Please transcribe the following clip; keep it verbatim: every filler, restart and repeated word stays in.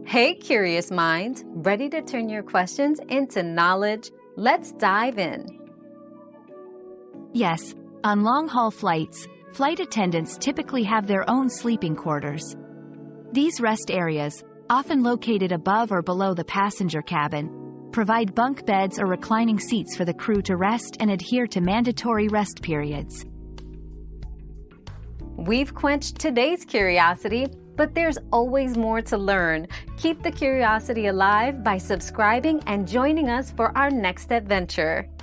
Hey, curious minds, ready to turn your questions into knowledge? Let's dive in. Yes, on long-haul flights, flight attendants typically have their own sleeping quarters. These rest areas, often located above or below the passenger cabin, provide bunk beds or reclining seats for the crew to rest and adhere to mandatory rest periods. We've quenched today's curiosity, but there's always more to learn. Keep the curiosity alive by subscribing and joining us for our next adventure.